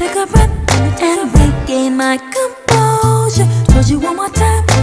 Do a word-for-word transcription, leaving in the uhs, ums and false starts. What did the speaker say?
take a breath and regain my composure. Told you one more time.